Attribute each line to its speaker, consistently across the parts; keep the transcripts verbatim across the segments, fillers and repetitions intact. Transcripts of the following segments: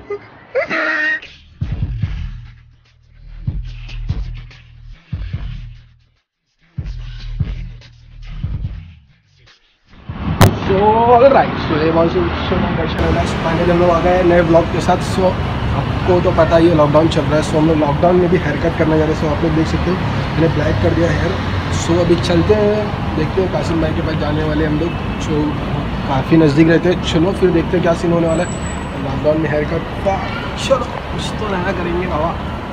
Speaker 1: सो right so ये बहुत finally हम लोग आ गए नए ब्लॉग के साथ। सो आपको तो पता ही है लॉकडाउन चल रहा है। सो हम लोग लॉकडाउन में भी हेयर कट करने जा रहे हैं। सो आप लोग देख सकते हो मैंने ब्लैक कर दिया हेयर। सो अभी चलते हैं, देखते हैं कासिम भाई के पास जाने वाले हम लोग। सो काफ़ी नज़दीक रहते हैं। चलो फिर देखते हैं क्या सीन होने वाला है लॉकडाउन में हेयर कट का। चलो कुछ तो नया करेंगे बाबा।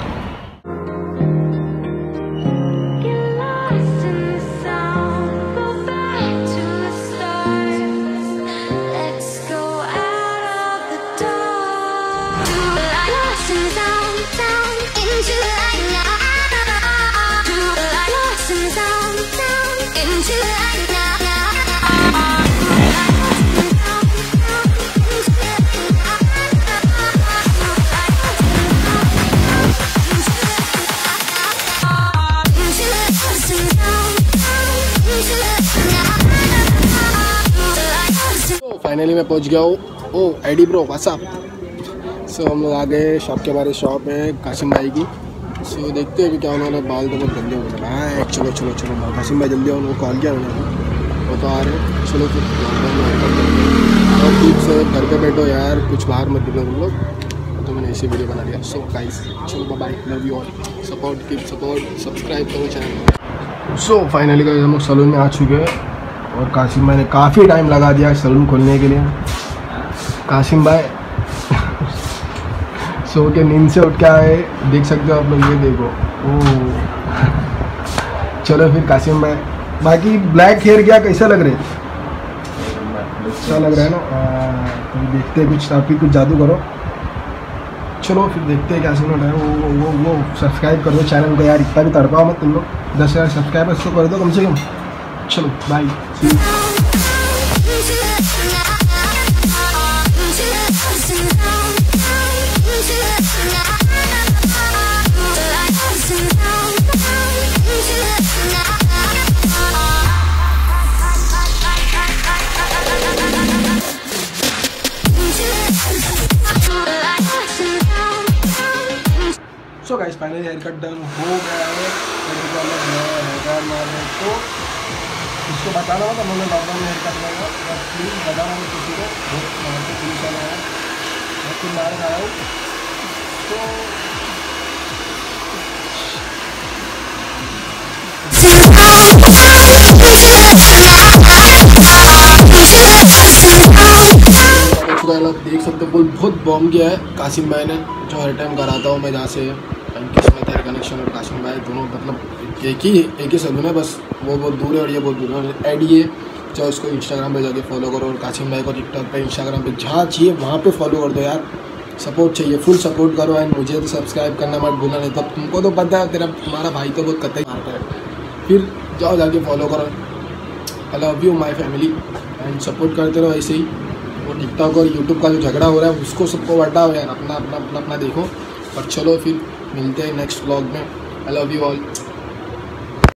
Speaker 1: फाइनली मैं पहुंच गया हूँ। Oh ID bro WhatsApp. So हम लोग आ गए शॉप के बारे शॉप है कासिम भाई की। सो so, देखते हैं कि क्या होने वाला। बाल तो बहुत गंदे हो गए भाई। चलो चलो चलो कासिम भाई जल्दी आओ, उनको कॉल किया मैंने, वो तो आ रहे हैं। चलो फिर और ठीक से घर पे बैठो यार, कुछ बाहर मत निकलो तुम लोग। तो मैंने ऐसी वीडियो बना लिया। सो गाइस चलो bye, love you all, support keep support, subscribe करो चैनल। सो फाइनली गाइस हम लोग सैलून में आ चुके हैं और कासिम भाई ने काफ़ी टाइम लगा दिया सैलून खोलने के लिए। कासिम भाई सो के नींद से उठ के आए, देख सकते हो आप लोग, ये देखो। ओह चलो फिर कासिम भाई, बाकी ब्लैक हेयर क्या कैसा लग रहा है? अच्छा लग रहा है ना। तो देखते हैं कुछ, आप ही कुछ जादू करो। चलो फिर देखते हैं क्या सीन होता है। वो वो वो सब्सक्राइब कर दो चैनल को यार, इतना भी तड़पाओ मत तुम लोग। दस हज़ार सब्सक्राइबर्स तो कर दो कम से कम। चलो bye. So guys finally haircut done हो गया है। तो इसको बताना होगा मैंने लॉकडाउन में हेयर कट लगाया, प्लीज़ बताना मैं किसी को। बहुत मार के पुलिस वाला है, मैं खुद मार खा रहा हूँ। तो देख सकते हो बहुत बॉम्ब किया है कासिम भाई ने, जो हर टाइम कराता हूँ मैं जहाँ से। किस्मत है कनेक्शन और कासिम भाई दोनों मतलब एक ही एक ही सलून है, बस वो बहुत दूर है और ये बहुत दूर है। ऐड ये चाहे उसको इंस्टाग्राम पे जाके फॉलो करो और कासिम भाई को टिकटॉक पे इंस्टाग्राम पे जहाँ चाहिए वहाँ पे फॉलो कर दो यार। सपोर्ट चाहिए, फुल सपोर्ट करो। एंड मुझे तो सब्सक्राइब करना मत भूलना, नहीं तब तुमको तो पता है तेरा तुम्हारा भाई तो बहुत कतई मारता है। फिर जाओ जाके फॉलो करो। I love you my family and support करते रहो ऐसे ही। वो टिकटॉक और यूट्यूब का जो झगड़ा हो रहा है उसको सबको हटाओ यार, अपना अपना अपना अपना देखो। और चलो फिर मिलते हैं नेक्स्ट व्लॉग में। I love you all.